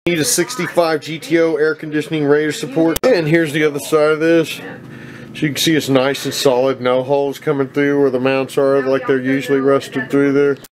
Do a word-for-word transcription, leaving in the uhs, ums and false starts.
Need a sixty-five G T O air conditioning radiator support. And here's the other side of this. So you can see it's nice and solid, no holes coming through where the mounts are like they're usually rusted through there.